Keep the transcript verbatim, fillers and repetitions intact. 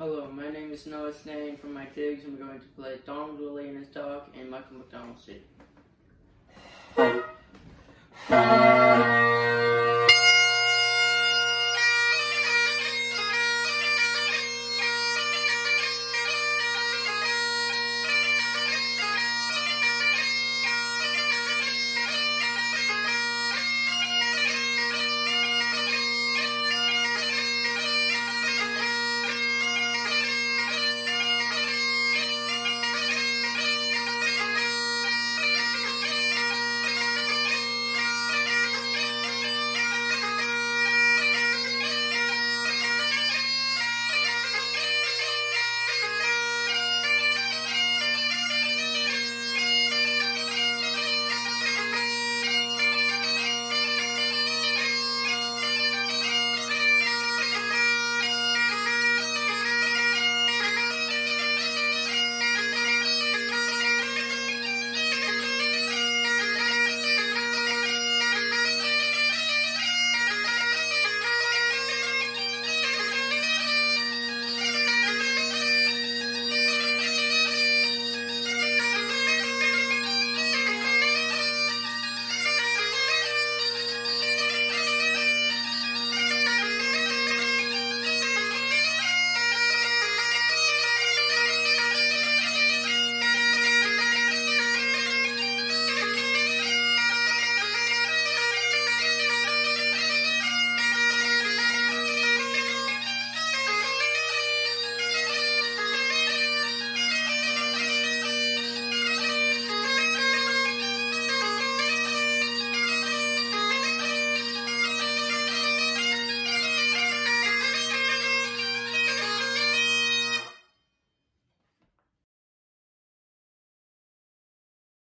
Hello, my name is Noah Schnee, and from my Jigs, I'm going to play Donald, Willie His Dog, and Michael MacDonald City.